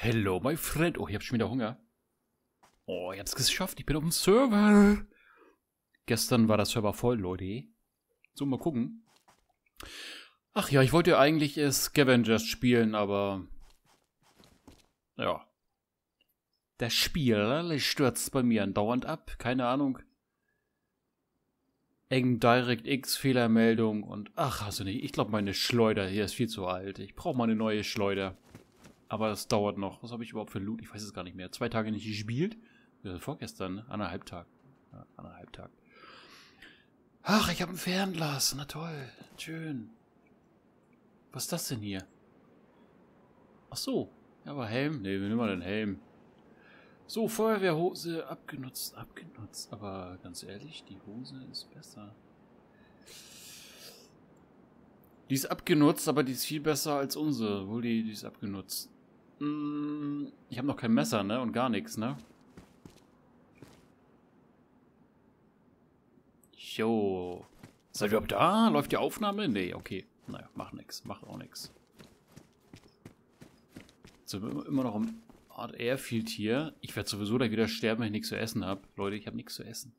Hello, my friend. Oh, ich hab schon wieder Hunger. Oh, ich hab's geschafft. Ich bin auf dem Server. Gestern war der Server voll, Leute. So, mal gucken. Ach ja, ich wollte eigentlich Scavengers spielen, aber... Ja. Das Spiel stürzt bei mir andauernd ab. Keine Ahnung. Eng DirectX Fehlermeldung und... Ach, also nicht. Ich glaube, meine Schleuder hier ist viel zu alt. Ich brauche mal eine neue Schleuder. Aber es dauert noch. Was habe ich überhaupt für Loot? Ich weiß es gar nicht mehr. 2 Tage nicht gespielt. Vorgestern, ne? 1,5 Tag. Ja, 1,5 Tag. Ach, ich habe ein Fernglas. Na toll. Schön. Was ist das denn hier? Ach so. Ja, aber Helm. Ne, wir nehmen mal den Helm. So, Feuerwehrhose abgenutzt. Abgenutzt. Aber ganz ehrlich, die Hose ist besser. Die ist abgenutzt, aber die ist viel besser als unsere. Wohl, die ist abgenutzt. Ich habe noch kein Messer, ne? Und gar nichts, ne? Jo. Seid ihr überhaupt da? Läuft die Aufnahme? Nee, okay. Naja, macht nix. Macht auch nix. So, immer noch im Art Airfield hier. Ich werde sowieso gleich wieder sterben, wenn ich nichts zu essen habe. Leute, ich habe nichts zu essen.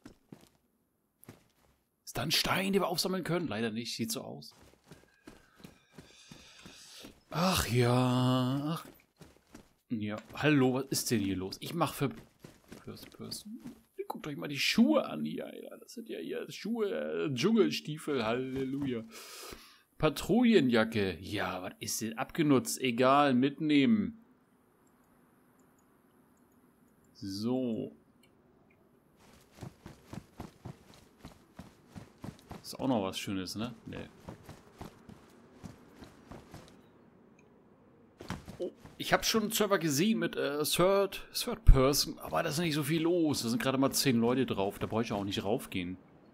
Ist da ein Stein, den wir aufsammeln können? Leider nicht. Sieht so aus. Ach ja. Ach. Ja. Hallo, was ist denn hier los? Ich mache für First Person. Guckt euch mal die Schuhe an hier, Alter. Das sind ja hier Schuhe, Dschungelstiefel. Halleluja. Patrouillenjacke. Ja, was ist denn abgenutzt? Egal, mitnehmen. So. Ist auch noch was Schönes, ne? Ne. Oh, ich habe schon einen Server gesehen mit Third Person, aber da ist nicht so viel los. Da sind gerade mal 10 Leute drauf. Da brauche ich auch nicht raufgehen.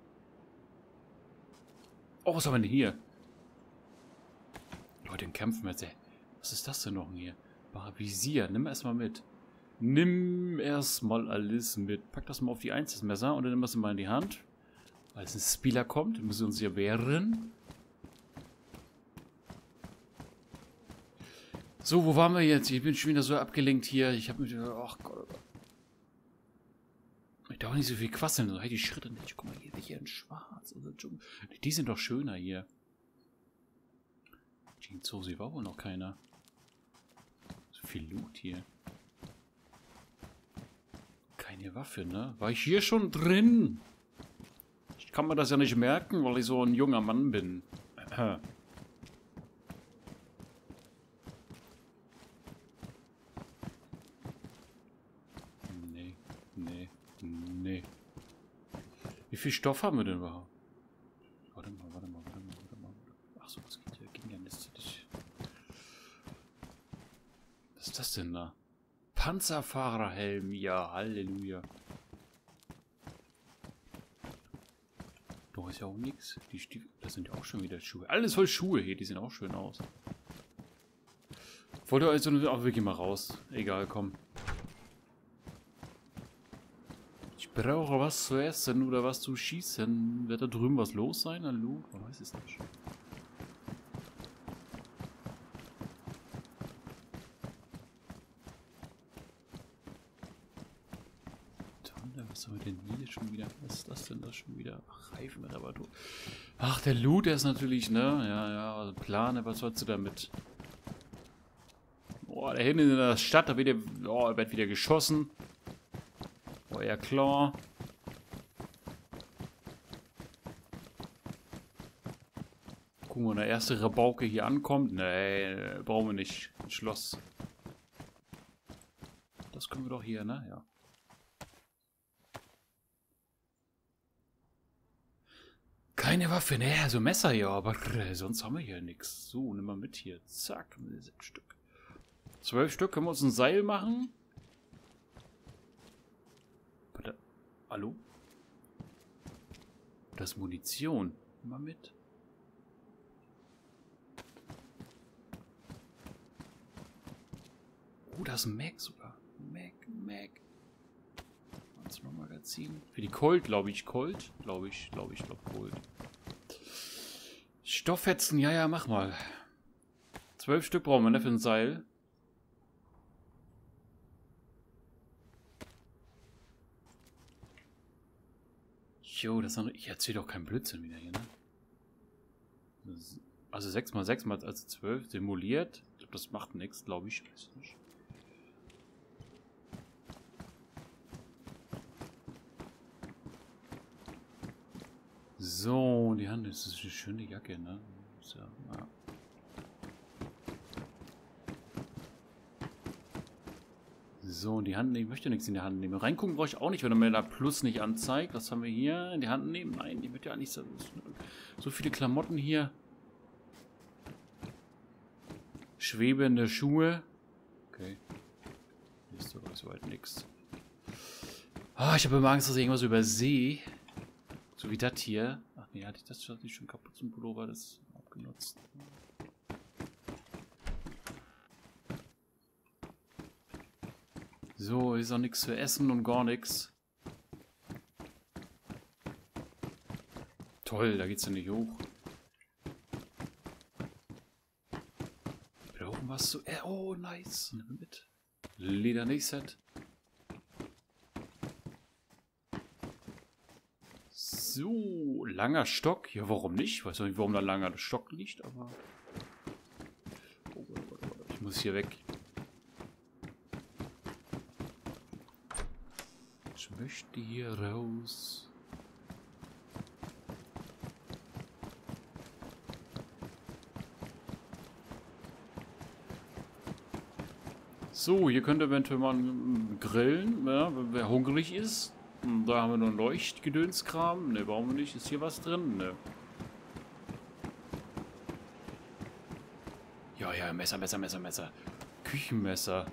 Oh, was haben wir denn hier? Leute, in Kämpfen jetzt. Was ist das denn noch hier? Visier, nimm erstmal mit. Nimm erstmal alles mit. Pack das mal auf die 1, das Messer, und dann nimm das mal in die Hand. Weil es ein Spieler kommt, müssen wir uns hier wehren. So, wo waren wir jetzt? Ich bin schon wieder so abgelenkt hier. Ich habe mich... Ach Gott, oh Gott. Ich darf nicht so viel quasseln. So, hey, die Schritte nicht. Guck mal, hier in schwarz. Die sind doch schöner hier. Jeans-Hose war wohl noch keiner. So viel Loot hier. Keine Waffe, ne? War ich hier schon drin? Ich kann mir das ja nicht merken, weil ich so ein junger Mann bin. Nee. Wie viel Stoff haben wir denn überhaupt? Warte mal. Ach so, was geht hier? Ging ja nicht. Was ist das denn da? Panzerfahrerhelm, ja, Halleluja. Doch ist ja auch nichts. Die Stiefel, das sind ja auch schon wieder Schuhe. Alles voll Schuhe hier, die sehen auch schön aus. Wollte also auch wirklich mal raus. Egal, komm. Ich brauche was zu essen oder was zu schießen. Wird da drüben was los sein? Hallo? Man weiß es nicht. Was haben wir denn hier schon wieder? Was ist das denn da schon wieder? Ach, Reifenreparatur. Ach, der Loot, der ist natürlich, ne? Ja, also Plane, was sollst du damit? Oh, da hinten in der Stadt, da wird wieder geschossen. Oh, ja klar. Gucken wir, wenn der erste Rabauke hier ankommt. Nee, brauchen wir nicht. Ein Schloss. Das können wir doch hier, ne? Ja. Keine Waffe, ne, also Messer ja, aber sonst haben wir hier nichts. So, nimm mal mit hier. Zack, 6 Stück. 12 Stück, können wir uns ein Seil machen? Warte, hallo? Das ist Munition. Nimm mal mit. Oh, da ist ein Mac sogar. Mac. Magazin. Für die Colt, glaube ich. Colt? Glaube Colt. Stofffetzen, ja, mach mal. 12 Stück brauchen wir, ne, für ein Seil. Jo, das ist noch, ich erzähle doch keinen Blödsinn wieder hier, ne? Also 6 mal 6 mal also 12 simuliert. Ich glaube, das macht nichts, glaube ich. Weiß nicht. So, die Hand, das ist eine schöne Jacke, ne? So, ja. So, die Hand nehmen. Ich möchte nichts in die Hand nehmen. Reingucken brauche ich auch nicht, wenn er mir da Plus nicht anzeigt. Was haben wir hier? In die Hand nehmen? Nein, die wird ja nicht so viele Klamotten hier. Schwebende Schuhe. Okay. Hier ist aber soweit nichts. Ah, ich habe immer Angst, dass ich irgendwas übersehe. So wie das hier. Ach nee, hatte ich das schon kaputt zum Pullover, das abgenutzt. So, ist auch nichts zu essen und gar nichts. Toll, da geht's ja nicht hoch. Da oben was zu. Oh, nice. Nimm mit. Leder-Nähset. So, langer Stock. Ja, warum nicht? Ich weiß nicht, warum da langer Stock liegt, aber. Oh, ich muss hier weg. Ich möchte hier raus. So, hier könnte eventuell man grillen, ja, wer hungrig ist. Da haben wir noch Leuchtgedönskram. Ne, brauchen wir nicht. Ist hier was drin? Ne. Ja, ja, Messer, Messer, Messer, Messer. Küchenmesser.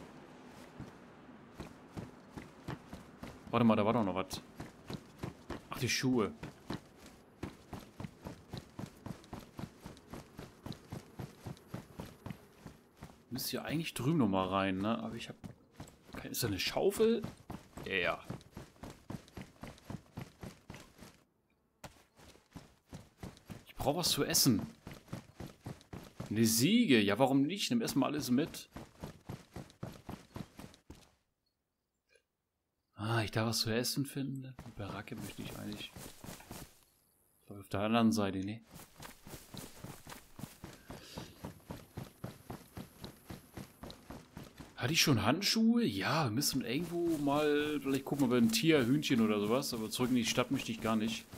Warte mal, da war doch noch was. Ach, die Schuhe. Müsste ja eigentlich drüben noch mal rein, ne? Aber ich habe keine. Ist da eine Schaufel? Ja. Ich brauche was zu essen. Eine Siege. Ja, warum nicht? Nimm erstmal alles mit. Ah, ich da was zu essen finde. Die Baracke möchte ich eigentlich. Auf der anderen Seite, ne? Hatte ich schon Handschuhe? Ja, wir müssen irgendwo mal. Vielleicht gucken wir ein Tier, Hühnchen oder sowas. Aber zurück in die Stadt möchte ich gar nicht.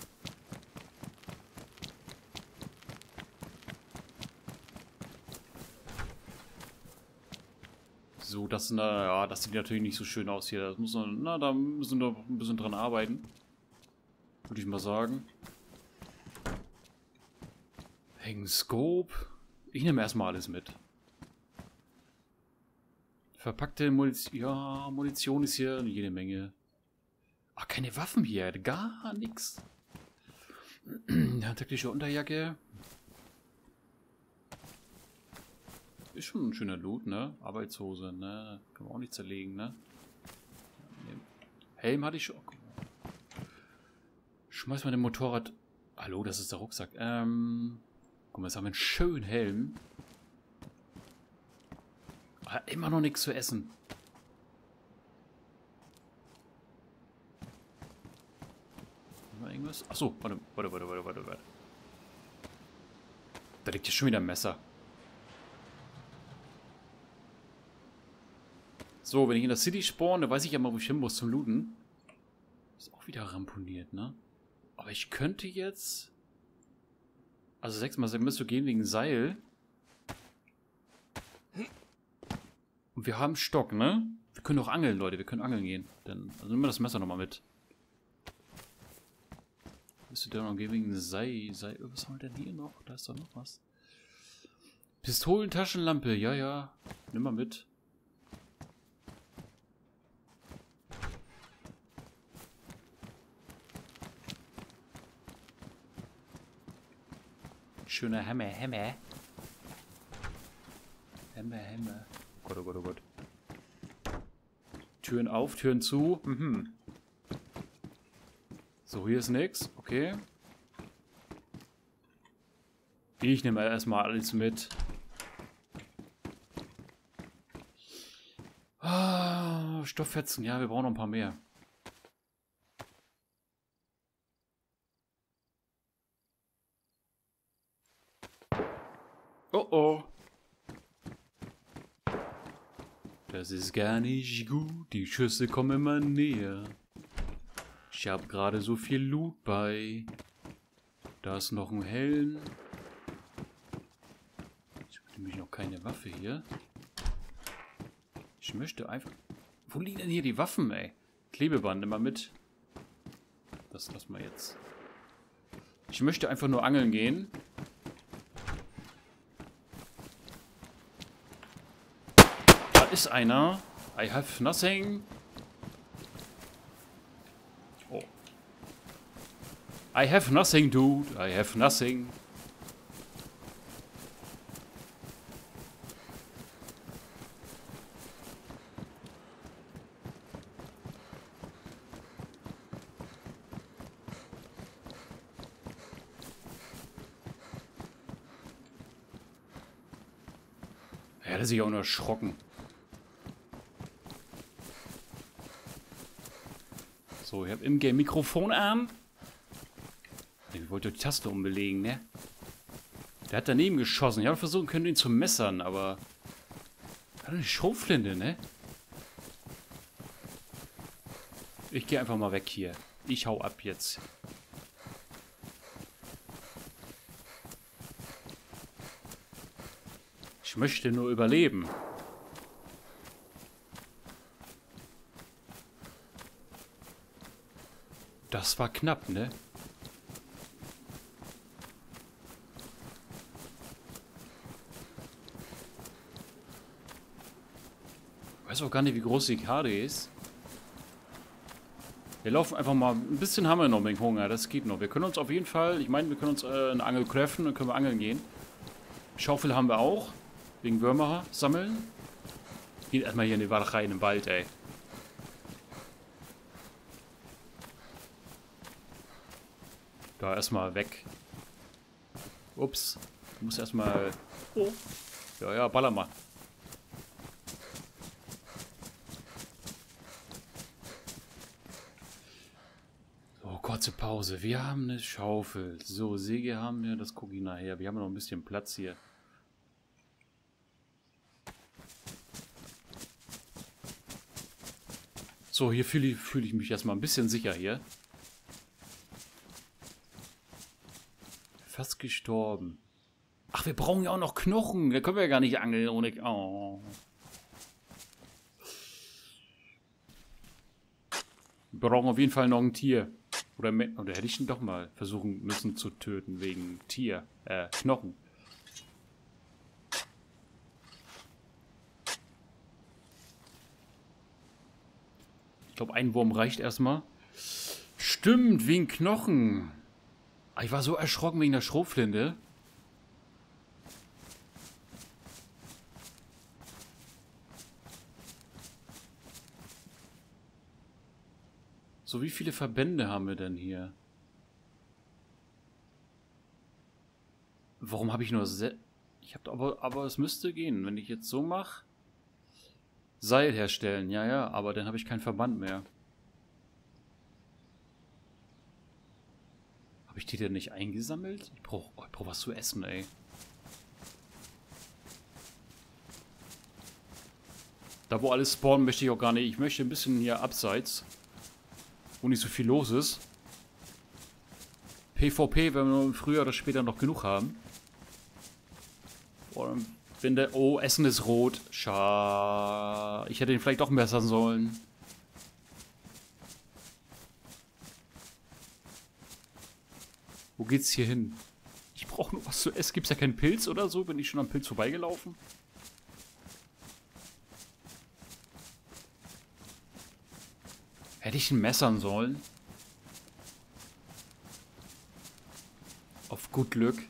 So, das sind ja, das sieht natürlich nicht so schön aus hier. Das muss man, na, da müssen wir noch ein bisschen dran arbeiten. Würde ich mal sagen. Hängen Scope. Ich nehme erstmal alles mit. Verpackte Munition. Ja, Munition ist hier jede Menge. Ach, keine Waffen hier. Gar nichts. Ja, taktische Unterjacke. Ist schon ein schöner Loot, ne? Arbeitshose, ne? Kann man auch nicht zerlegen, ne? Helm hatte ich schon. Schmeiß mal den Motorrad. Hallo, das ist der Rucksack. Guck mal, jetzt haben wir einen schönen Helm. Aber immer noch nichts zu essen. Haben wir irgendwas? Achso, warte. Da liegt hier schon wieder ein Messer. So, wenn ich in der City spawn, dann weiß ich ja mal, wo ich hin muss zum Looten. Ist auch wieder ramponiert, ne? Aber ich könnte jetzt... Also 6 mal 6 müsste gehen wegen Seil. Und wir haben Stock, ne? Wir können auch angeln, Leute. Wir können angeln gehen. Dann, also nehmen wir das Messer nochmal mit. Müsste dann noch gehen wegen Seil. Was haben wir denn hier noch? Da ist doch noch was. Pistolentaschenlampe. Ja, ja. Nimm mal mit. Schöner Hammer. Hammer. Oh Gott, oh Gott, oh Gott. Türen auf, Türen zu. Mhm. So, hier ist nix. Okay. Ich nehme erstmal alles mit. Ah, Stofffetzen. Ja, wir brauchen noch ein paar mehr. Oh oh. Das ist gar nicht gut. Die Schüsse kommen immer näher. Ich habe gerade so viel Loot bei. Da ist noch ein Helm. Ich habe nämlich noch keine Waffe hier. Ich möchte einfach... Wo liegen denn hier die Waffen, ey? Klebeband immer mit. Das lassen wir jetzt. Ich möchte einfach nur angeln gehen. Da ist einer. I have nothing. Oh. I have nothing, dude. I have nothing. Er hat sich auch nur erschrocken. So, ich habe im Game Mikrofon an. Ich wollte die Taste umbelegen, ne? Der hat daneben geschossen. Ich habe versucht können, ihn zu messern, aber... Er hat eine Schrotflinte, ne? Ich gehe einfach mal weg hier. Ich hau ab jetzt. Ich möchte nur überleben. Das war knapp, ne? Ich weiß auch gar nicht, wie groß die Karte ist. Wir laufen einfach mal... Ein bisschen haben wir noch mit Hunger, das geht noch. Wir können uns auf jeden Fall... Ich meine, wir können uns eine Angel craften und können wir angeln gehen. Schaufel haben wir auch. Wegen Würmer sammeln. Geht erstmal hier in die Walachei in den Wald, ey. Da erstmal weg. Ups. Ich muss erstmal... Oh. Ja, ja, baller mal. So, kurze Pause. Wir haben eine Schaufel. So, Säge haben wir. Das gucke ich nachher. Wir haben noch ein bisschen Platz hier. So, hier fühle ich mich erstmal ein bisschen sicher hier. Fast gestorben. Ach, wir brauchen ja auch noch Knochen. Da können wir ja gar nicht angeln ohne... Oh. Wir brauchen auf jeden Fall noch ein Tier. Oder hätte ich ihn doch mal versuchen müssen zu töten wegen Tier. Knochen. Ich glaube, ein Wurm reicht erstmal. Stimmt, wegen Knochen. Ich war so erschrocken wegen der Schrotflinte. So, wie viele Verbände haben wir denn hier? Warum habe ich nur... Ich habe aber es müsste gehen, wenn ich jetzt so mache. Seil herstellen, ja, ja, aber dann habe ich keinen Verband mehr. Habe ich die denn nicht eingesammelt? Ich brauch was zu essen, ey. Da wo alles spawnen möchte ich auch gar nicht. Ich möchte ein bisschen hier abseits, wo nicht so viel los ist. PvP, wenn wir früher oder später noch genug haben. Und wenn der... Oh, Essen ist rot. Schade. Ich hätte ihn vielleicht doch messern sollen. Wo geht's hier hin? Ich brauche nur was zu essen. Gibt's ja keinen Pilz oder so? Bin ich schon am Pilz vorbeigelaufen? Hätte ich ihn messern sollen? Auf gut Glück.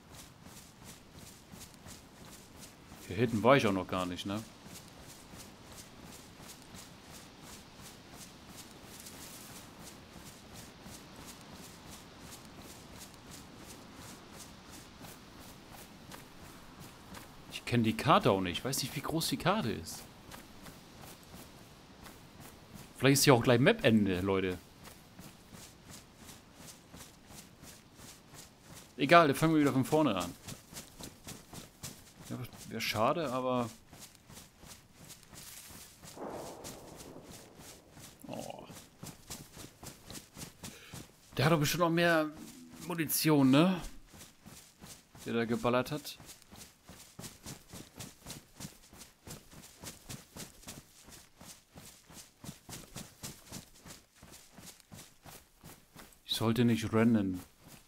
Hier hinten war ich auch noch gar nicht, ne? Ich kenne die Karte auch nicht. Ich weiß nicht, wie groß die Karte ist. Vielleicht ist hier auch gleich Map-Ende, Leute. Egal, dann fangen wir wieder von vorne an. Ja, Wäre schade, aber... Oh. Der hat doch bestimmt noch mehr Munition, ne? Der da geballert hat. Ich sollte nicht rennen.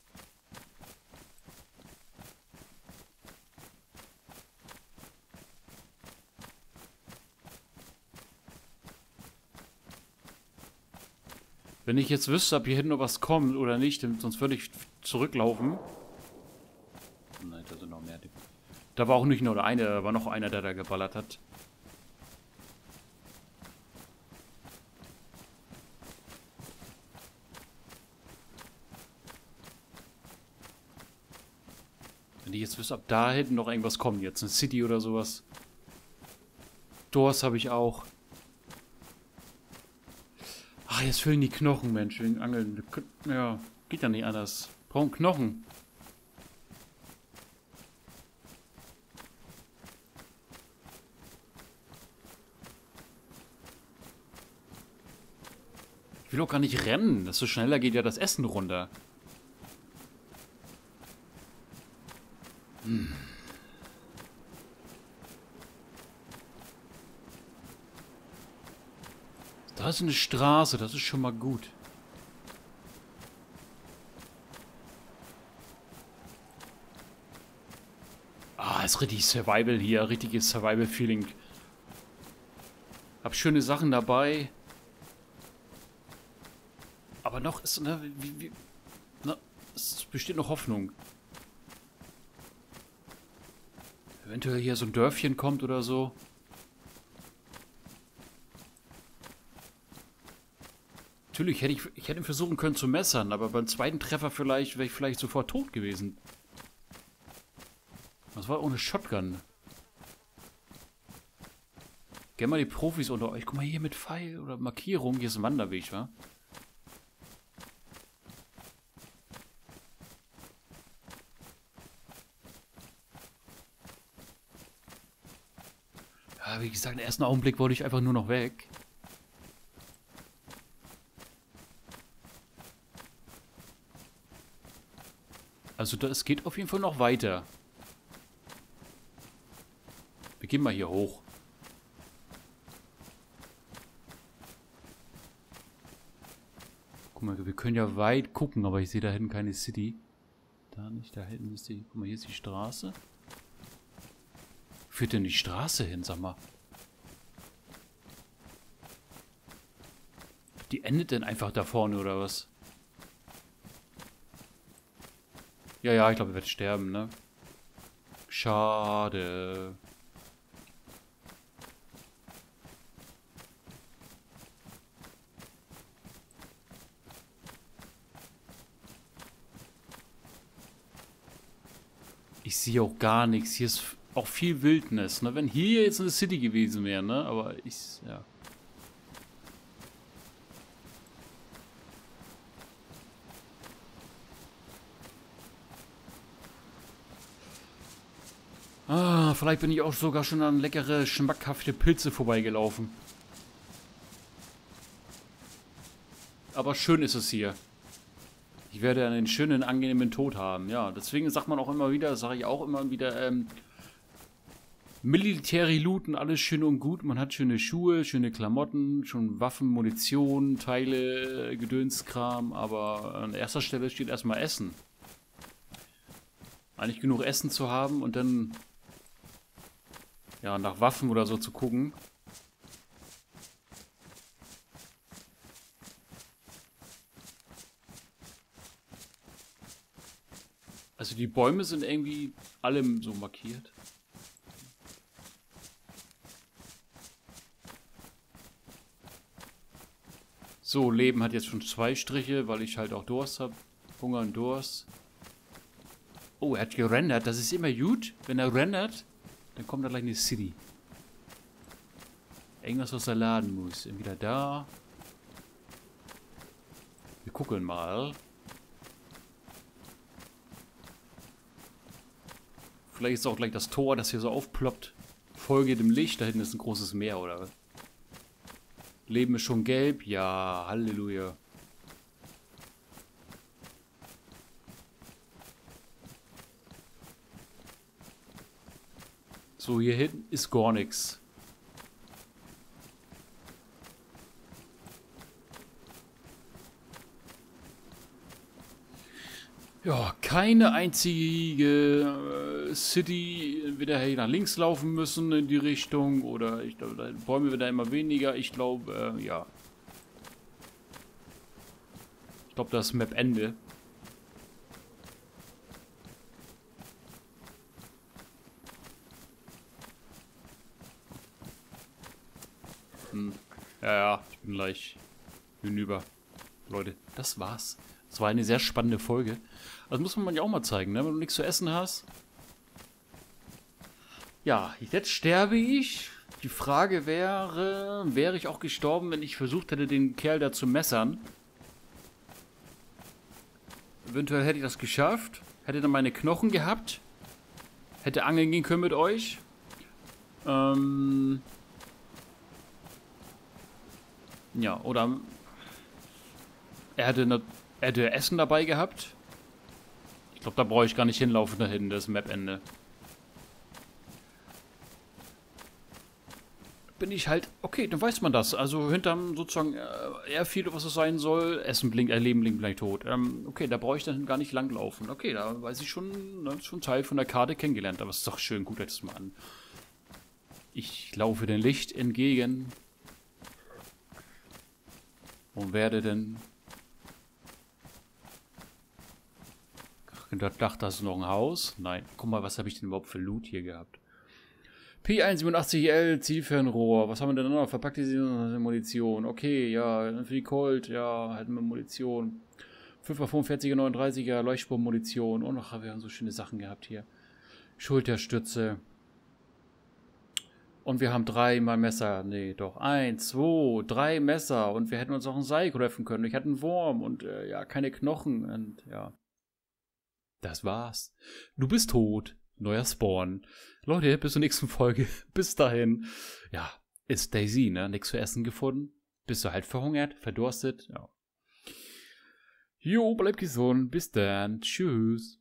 Wenn ich jetzt wüsste, ob hier hinten noch was kommt oder nicht, sonst würde ich zurücklaufen. Nein, da sind noch mehr. Da war auch nicht nur der eine, da war noch einer, der da geballert hat. Wenn ich jetzt wüsste, ob da hinten noch irgendwas kommt, jetzt eine City oder sowas. Doors habe ich auch. Ach, jetzt fehlen die Knochen, Mensch, wegen Angeln. Ja, geht ja nicht anders. Brauchen Knochen. Ich will auch gar nicht rennen. Desto schneller geht ja das Essen runter. Hm. Da ist eine Straße, das ist schon mal gut. Ah, ist richtig Survival hier, richtiges Survival-Feeling. Hab schöne Sachen dabei. Aber noch ist, ne, es besteht noch Hoffnung. Eventuell hier so ein Dörfchen kommt oder so. Natürlich hätte ich hätte ihn versuchen können zu messern, aber beim zweiten Treffer vielleicht wäre ich vielleicht sofort tot gewesen. Das war ohne Shotgun. Gerne mal die Profis unter euch. Guck mal hier mit Pfeil oder Markierung. Hier ist ein Wanderweg, wa? Ja, wie gesagt, im ersten Augenblick wollte ich einfach nur noch weg. Also es geht auf jeden Fall noch weiter. Wir gehen mal hier hoch. Guck mal, wir können ja weit gucken, aber ich sehe da hinten keine City. Da nicht, da hinten ist die... Guck mal, hier ist die Straße. Führt denn die Straße hin, sag mal? Die endet denn einfach da vorne, oder was? Ja, ja, ich glaube, er wird sterben, ne? Schade. Ich sehe auch gar nichts. Hier ist auch viel Wildnis, ne? Wenn hier jetzt eine City gewesen wäre, ne? Aber ich, ja. Ah, vielleicht bin ich auch sogar schon an leckere, schmackhafte Pilze vorbeigelaufen. Aber schön ist es hier. Ich werde einen schönen, angenehmen Tod haben. Ja, deswegen sagt man auch immer wieder, sage ich auch immer wieder, Military looten, alles schön und gut. Man hat schöne Schuhe, schöne Klamotten, schon Waffen, Munition, Teile, Gedönskram. Aber an erster Stelle steht erstmal Essen. Eigentlich genug Essen zu haben und dann... ja, nach Waffen oder so zu gucken. Also die Bäume sind irgendwie alle so markiert. So, Leben hat jetzt schon 2 Striche, weil ich halt auch Durst habe. Hunger und Durst. Oh, er hat gerendert. Das ist immer gut, wenn er rendert. Dann kommt da gleich eine City. Irgendwas, was er laden muss. Entweder da. Wir gucken mal. Vielleicht ist auch gleich das Tor, das hier so aufploppt. Folge dem Licht, da hinten ist ein großes Meer, oder was? Leben ist schon gelb? Ja, Halleluja. So, hier hinten ist gar nichts. Ja, keine einzige City, entweder hier nach links laufen müssen in die Richtung oder ich glaube, da Bäume werden immer weniger. Ich glaube, ja. Ich glaube, das ist Map-Ende. Ja, ich bin gleich hinüber. Leute, das war's. Das war eine sehr spannende Folge. Das muss man ja auch mal zeigen, ne? Wenn du nichts zu essen hast. Ja, jetzt sterbe ich. Die Frage wäre ich auch gestorben, wenn ich versucht hätte, den Kerl da zu messern? Eventuell hätte ich das geschafft. Hätte dann meine Knochen gehabt. Hätte angeln gehen können mit euch. Ja, oder er hätte Essen dabei gehabt. Ich glaube, da brauche ich gar nicht hinlaufen dahin, das Map-Ende. Bin ich halt, okay, dann weiß man das. Also hinterm sozusagen Airfield, was es sein soll, Essen blinkt, Leben blinkt gleich tot. Okay, da brauche ich dann gar nicht langlaufen. Okay, da weiß ich schon, das ist schon Teil von der Karte kennengelernt. Aber es ist doch schön, guckt euch das mal an. Ich laufe dem Licht entgegen. Und werde denn... Ich dachte, das ist noch ein Haus. Nein, guck mal, was habe ich denn überhaupt für Loot hier gehabt? P187L, Zielfernrohr. Was haben wir denn noch? Verpackte Munition. Okay, ja, für die Colt, ja, hätten wir Munition. 5x45er, 39er, Leuchtspurmunition. Und noch, wir haben so schöne Sachen gehabt hier. Schulterstütze. Und wir haben 3 mal Messer. Nee, doch. 1, 2, 3 Messer. Und wir hätten uns auch ein Seil treffen können. Ich hatte einen Wurm und ja, keine Knochen. Und ja. Das war's. Du bist tot. Neuer Spawn. Leute, bis zur nächsten Folge. Bis dahin. Ja, ist Daisy, ne? Nichts zu essen gefunden. Bist du halt verhungert, verdurstet. Ja. Jo, bleib gesund. Bis dann. Tschüss.